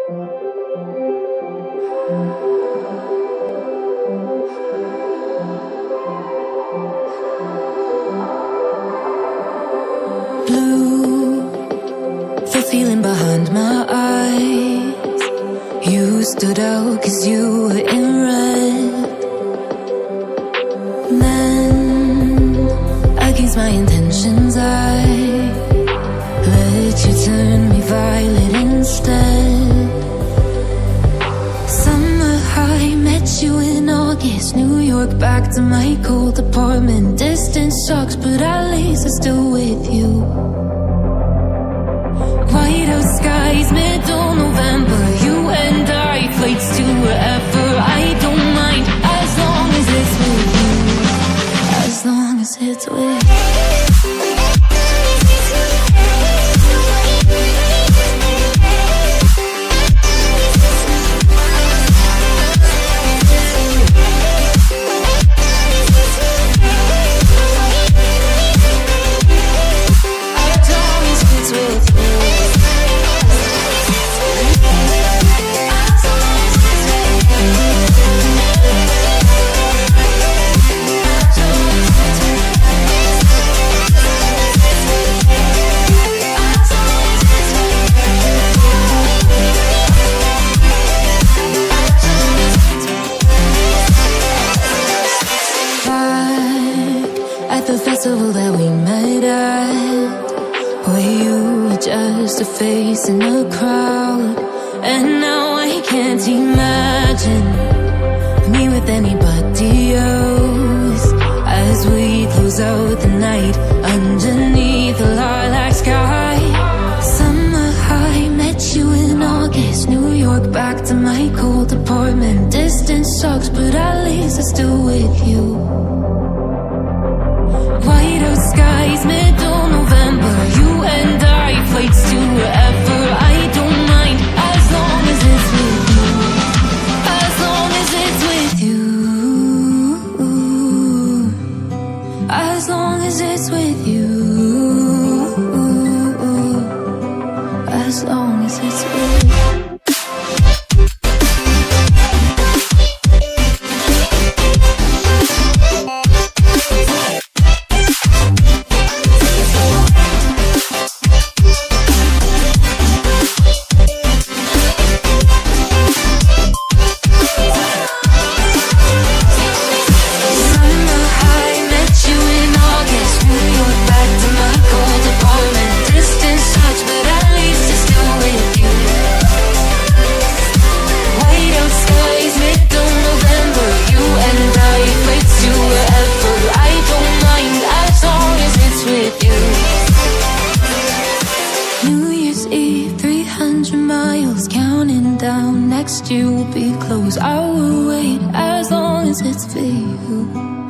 Blue, the feeling behind my eyes. You stood out 'cause you were in red. Then, against my intentions, I let you turn me violet instead. Summer high, met you in August. New York, back to my cold apartment. Distance sucks, but at least I'm still with you. White out skies, middle November. You and I, flights to wherever. I don't mind, as long as it's with you. As long as it's with you. The festival that we met at, where you were just a face in a crowd. And now I can't imagine me with anybody else, as we close out the night underneath the lilac sky. Summer high, met you in August. New York, back to my cold apartment. Distance sucks, but at least I'm still with you. White out skies, middle November. You and I, flights to wherever. I don't mind, as long as it's with you. As long as it's with you. As long as it's with you. As long as it's with you. Next year will be close. I will wait as long as it's for you.